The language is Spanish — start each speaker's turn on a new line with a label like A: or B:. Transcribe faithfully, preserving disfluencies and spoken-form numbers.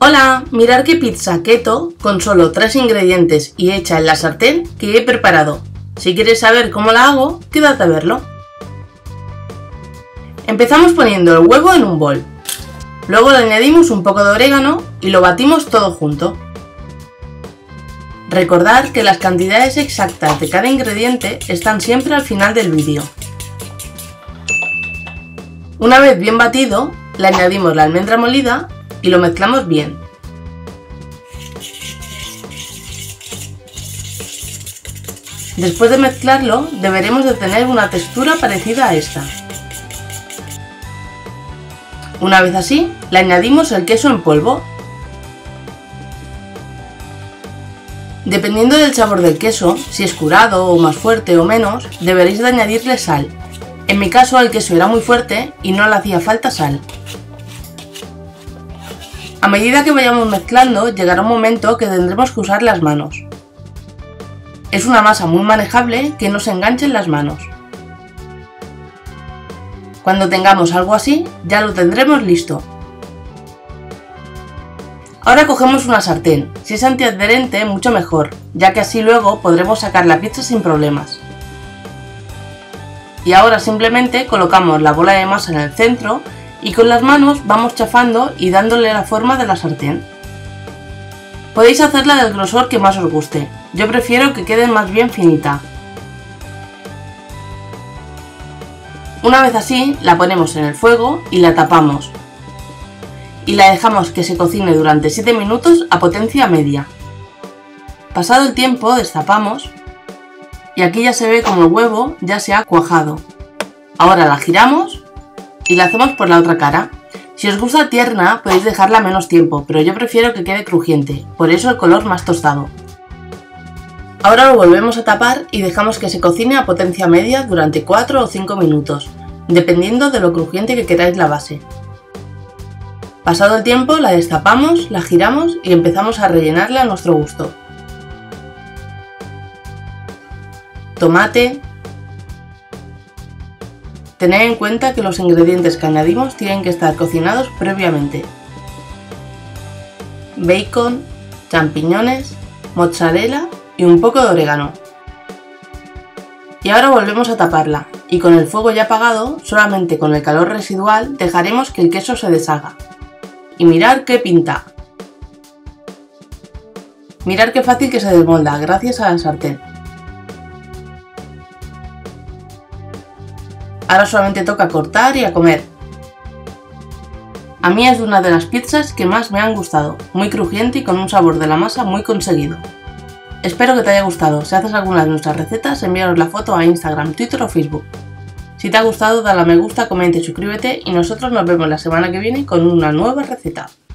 A: Hola, mirad qué pizza keto con solo tres ingredientes y hecha en la sartén que he preparado. Si quieres saber cómo la hago, quédate a verlo. Empezamos poniendo el huevo en un bol. Luego le añadimos un poco de orégano y lo batimos todo junto. Recordad que las cantidades exactas de cada ingrediente están siempre al final del vídeo. Una vez bien batido, le añadimos la almendra molida y lo mezclamos bien. Después de mezclarlo, deberemos de tener una textura parecida a esta. Una vez así, le añadimos el queso en polvo. Dependiendo del sabor del queso, si es curado o más fuerte o menos, deberéis de añadirle sal. En mi caso el queso era muy fuerte y no le hacía falta sal. A medida que vayamos mezclando, llegará un momento que tendremos que usar las manos. Es una masa muy manejable que no se enganche en las manos. Cuando tengamos algo así, ya lo tendremos listo. Ahora cogemos una sartén, si es antiadherente mucho mejor, ya que así luego podremos sacar la pizza sin problemas. Y ahora simplemente colocamos la bola de masa en el centro y con las manos vamos chafando y dándole la forma de la sartén. Podéis hacerla del grosor que más os guste, yo prefiero que quede más bien finita. Una vez así, la ponemos en el fuego y la tapamos. Y la dejamos que se cocine durante siete minutos a potencia media. Pasado el tiempo, destapamos y aquí ya se ve como el huevo ya se ha cuajado. Ahora la giramos y la hacemos por la otra cara. Si os gusta tierna podéis dejarla menos tiempo, pero yo prefiero que quede crujiente, por eso el color más tostado. Ahora lo volvemos a tapar y dejamos que se cocine a potencia media durante cuatro o cinco minutos, dependiendo de lo crujiente que queráis la base. Pasado el tiempo la destapamos, la giramos y empezamos a rellenarla a nuestro gusto. Tomate. Tened en cuenta que los ingredientes que añadimos tienen que estar cocinados previamente. Bacon, champiñones, mozzarella y un poco de orégano. Y ahora volvemos a taparla y con el fuego ya apagado, solamente con el calor residual dejaremos que el queso se deshaga. Y mirad qué pinta. Mirad qué fácil que se desmolda gracias a la sartén. Ahora solamente toca cortar y a comer. A mí es una de las pizzas que más me han gustado, muy crujiente y con un sabor de la masa muy conseguido. Espero que te haya gustado. Si haces alguna de nuestras recetas, envíanos la foto a Instagram, Twitter o Facebook. Si te ha gustado, dale a me gusta, comenta y suscríbete y nosotros nos vemos la semana que viene con una nueva receta.